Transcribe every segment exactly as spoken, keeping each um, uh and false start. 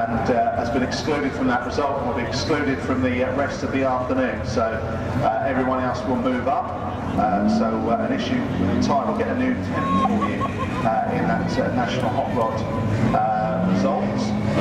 and uh, has been excluded from that result and will be excluded from the uh, rest of the afternoon. So uh, everyone else will move up. Uh, so uh, an issue with the time will get a new tenth for you uh, in that uh, National Hot Rod uh, results.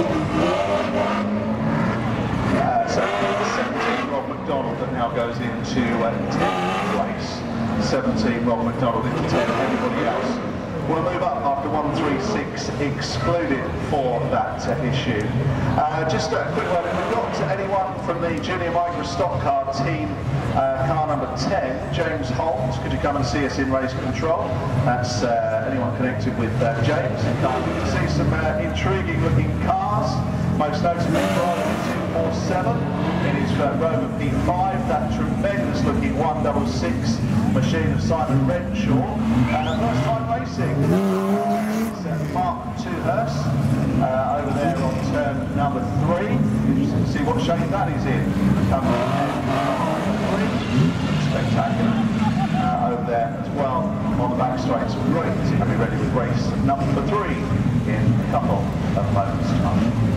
Uh, so seventeen Rob McDonald that now goes into uh, tenth place. seventeen Rob McDonald into tenth. Everybody else will move up after one three six, excluded for that uh, issue. Uh, just a quick word, if we've got anyone from the Junior Micro Stock Car team, uh, car number ten, James Holmes, could you come and see us in race control? That's uh, anyone connected with uh, James. You can see some uh, intriguing looking cars, most notably driving two four seven in his uh, Rover P five, that tremendous looking one six six machine of Simon Renshaw, and uh, first time racing. It's uh, Mark Tuhurst uh, over there on turn number three. You can see what shape that is in. Coming in, spectacular. Uh, over there as well on the back straight. So great to be ready with race number three in a couple of moments' time.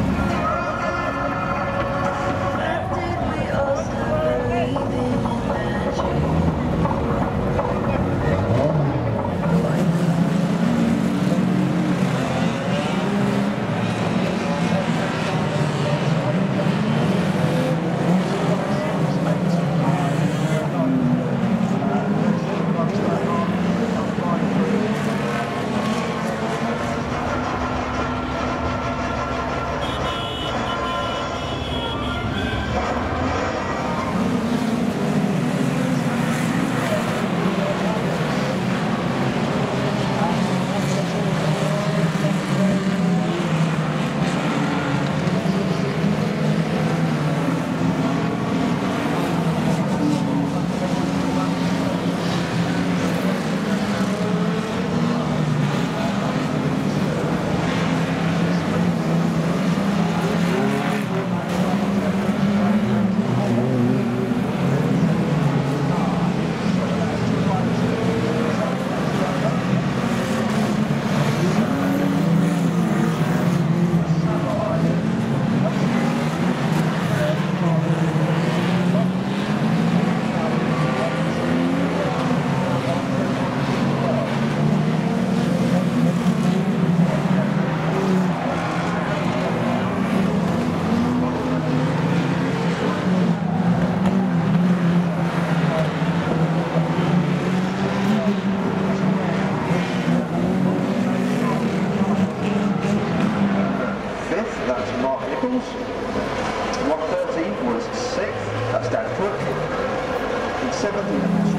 one thirty was sixth, that's Dan Cook. In seventh,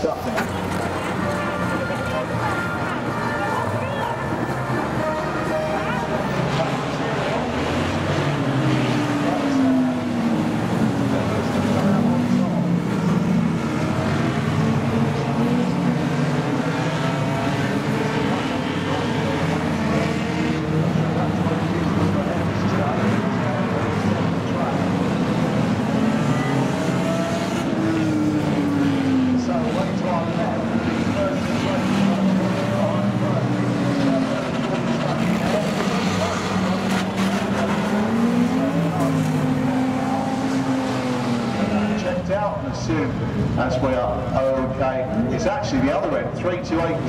something. Out and assume as we are okay. It's actually the other end, three to eight.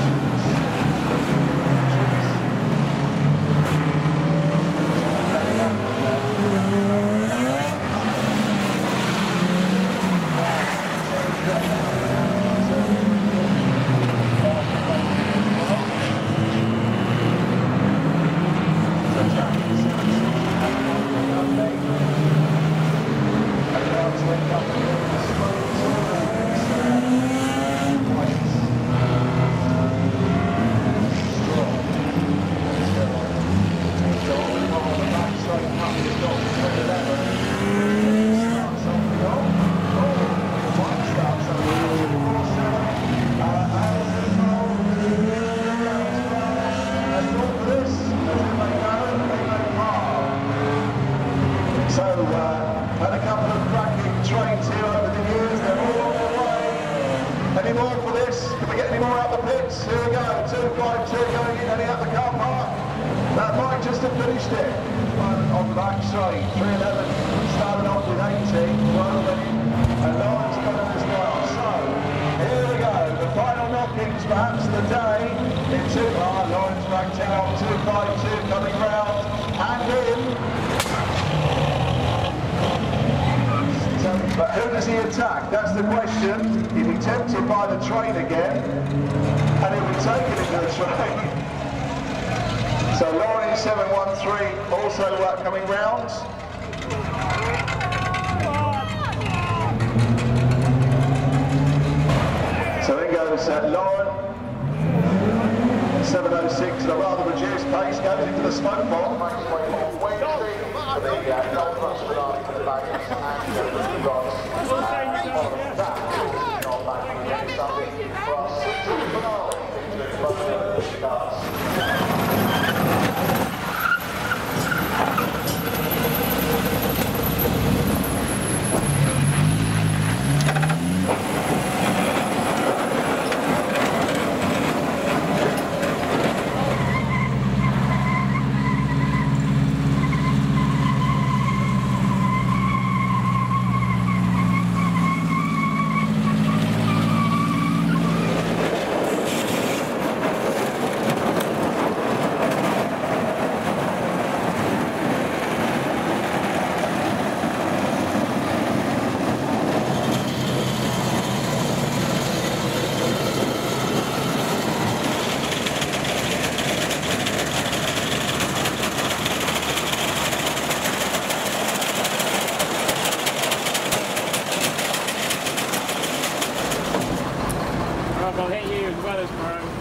So, uh, had a couple of cracking trains here over the years, they're all on their way. Any more for this? Can we get any more out the pits? Here we go, two five two going in, any out the car park? That might just have finished it. One on the back straight, three eleven started off with eighteen, rolling, and Lawrence got it as well. So, here we go, the final knockings perhaps of the day. In two, ah, Lawrence racking on two five two coming round, and in. But who does he attack? That's the question. He'd be tempted by the train again, and he'll be taken into the train. So Laurie seven one three also uh, coming round. So in goes uh, Lauren. seven oh six, a rather reduced pace, goes into the smoke bomb. I'll hit you as well as tomorrow.